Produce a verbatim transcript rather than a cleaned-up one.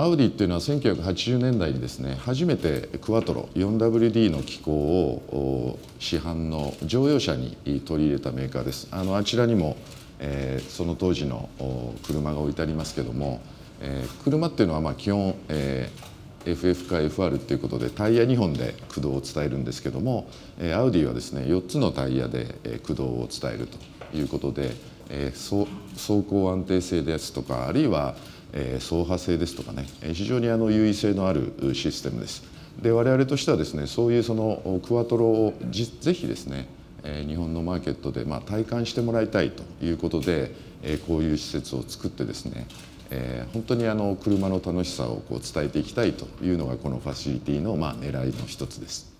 アウディっていうのはせんきゅうひゃくはちじゅうねんだいにですね、初めてクワトロ フォーダブリューディー の機構を市販の乗用車に取り入れたメーカーです。あのあちらにも、えー、その当時の車が置いてありますけども、えー、車っていうのはまあ基本、えー、エフエフ か エフアール ということでタイヤにほんで駆動を伝えるんですけども、えー、アウディはですねよっつのタイヤで駆動を伝えるということで、えー、走行安定性ですとか、あるいは走破性ですとかね、非常にあの優位性のあるシステムです。で我々としてはですね、そういうそのクワトロをぜひですね日本のマーケットでまあ体感してもらいたいということで、こういう施設を作ってですね、本当にあの車の楽しさをこう伝えていきたいというのがこのファシリティのまあ狙いの一つです。